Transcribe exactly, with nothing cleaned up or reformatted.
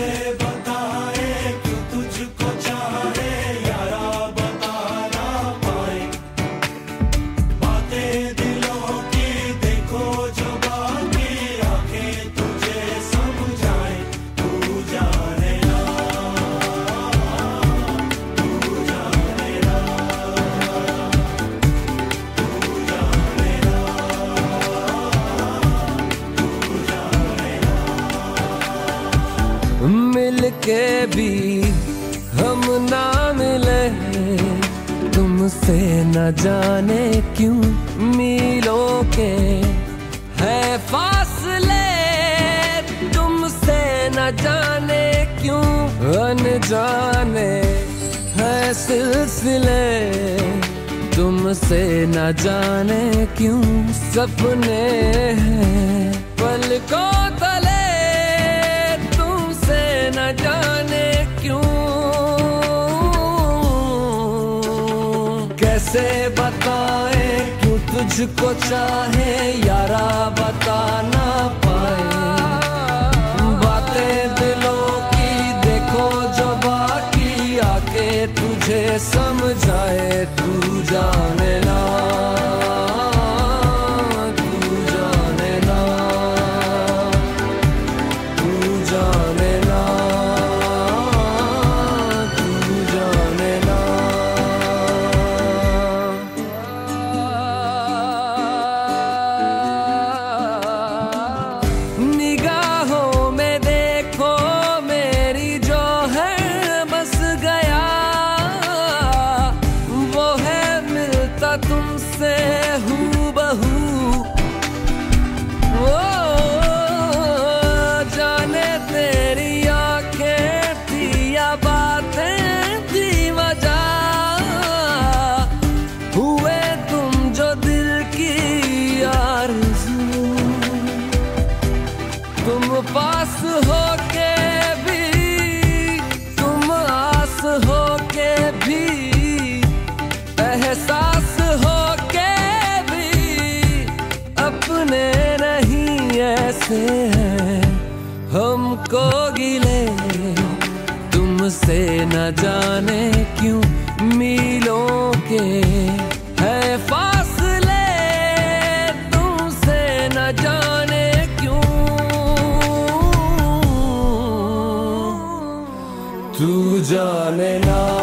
कैसे बताए क्यों तुझको चाहे यारा, बता ना पाए बातें दिलों की, देखो जो बाकी आंखें तुझे समझाए। तू जाने ना, तू जाने ना, तू जाने ना, तू जाने ना। मिलके भी हम ना मिले, तुमसे न जाने क्यों मीलों के है फासले, तुमसे न जाने क्यों अनजाने है सिलसिले, तुमसे न जाने क्यों सपने हैं पलकों तले, तुमसे न जाने क्यों। कैसे बताए क्यों तुझको चाहे यारा, बता ना पाए बातें दिलों की, देखो जो बाकी आके तुझे समझाए। तू जाने ना, तू जाने ना, तू जाने ना, तू जाने ना। निगाहों में देखो मेरी जो है बस गया, वो है मिलता तुमसे हूबहू। ओ जाने तेरी आंखें थी या बातें थी वजह, हुए तुम जो दिल की आरज़ू, तुम पास हो के भी, तुम आस हो के भी, एहसास हो के भी, अपने नहीं ऐसे हैं हमको गिले, तुमसे न जाने क्यों मीलों के है फासले, तुमसे न जाने क्यों। तू जाने ना।